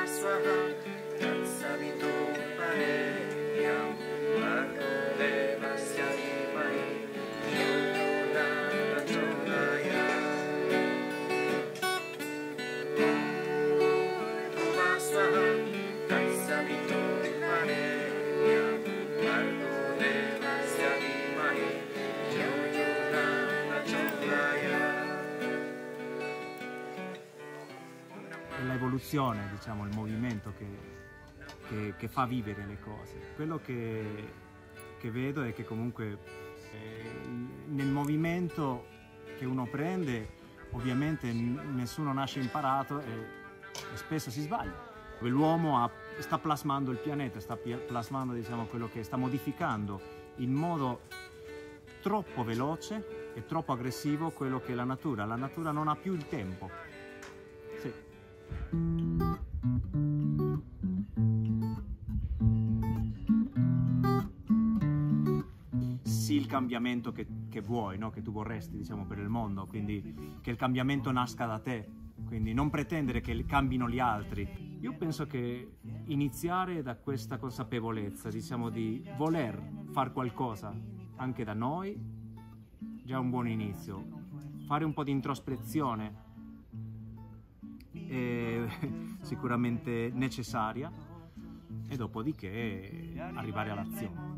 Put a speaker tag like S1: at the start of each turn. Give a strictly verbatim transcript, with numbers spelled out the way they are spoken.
S1: L'evoluzione, diciamo, il movimento che, che, che fa vivere le cose. Quello che, che vedo è che comunque eh, nel movimento che uno prende, ovviamente nessuno nasce imparato e, e spesso si sbaglia. L'uomo sta plasmando il pianeta, sta plasmando, diciamo, quello che sta modificando in modo troppo veloce e troppo aggressivo quello che è la natura. La natura non ha più il tempo. Sì. Sì, il cambiamento che, che vuoi, no? Che tu vorresti, diciamo, per il mondo, quindi che il cambiamento nasca da te, quindi non pretendere che cambino gli altri. Io penso che iniziare da questa consapevolezza, diciamo, di voler fare qualcosa anche da noi, già è un buon inizio. Fare un po' di introspezione è sicuramente necessaria e dopodiché arrivare all'azione.